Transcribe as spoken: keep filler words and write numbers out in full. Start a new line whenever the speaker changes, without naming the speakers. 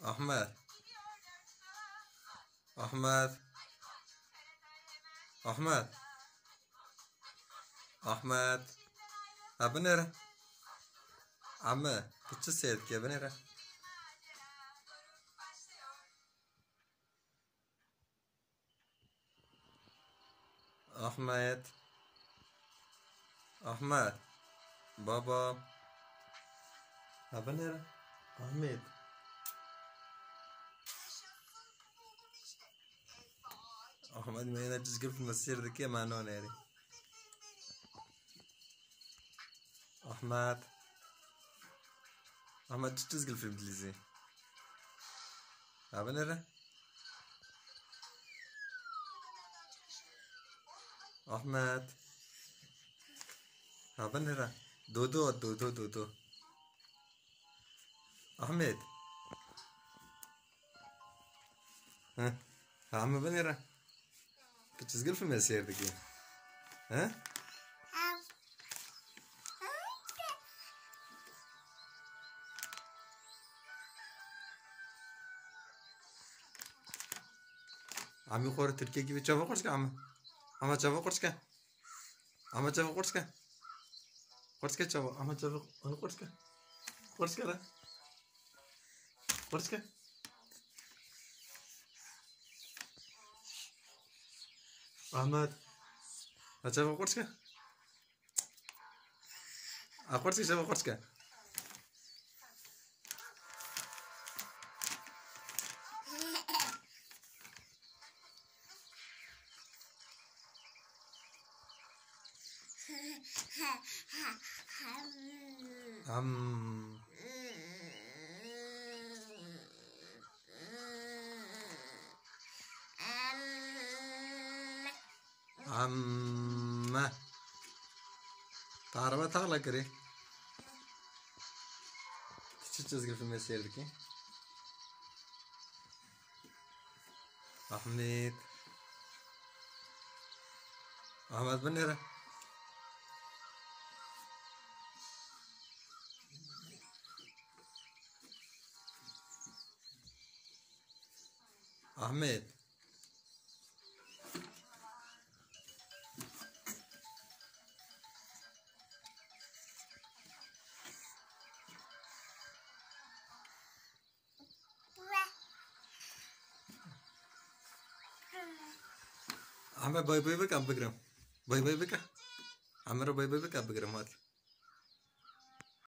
أحمد أحمد أحمد أحمد أبنر عمه كنت سيد كي أبنر أحمد أحمد بابا أبنر أحمد أحمد ما هنا تسقف في المسير ذكية مع نون يعني أحمد أحمد تسقف في الإنجليزي أبنر أحمد أبنر دودو دودو دودو أحمد ها عم بنيرة كتسقل في المسير ذكية ها عمي خور تركيا كيف تشوفه قرصك عم عم تشوفه قرصك عم تشوفه قرصك قرصك تشوفه عم تشوفه أنا قرصك قرصك لا قرصك أحمد تشوفه قرصك أقرصك تشوفه قرصك عم عم تعرف تغلى كري شو تسقف في المسير ذكي أحمد أحمد بنيرة أحمد أحمد باي باي بك أب بكرم باي باي بك عمرو باي باي بك أب بكرم هات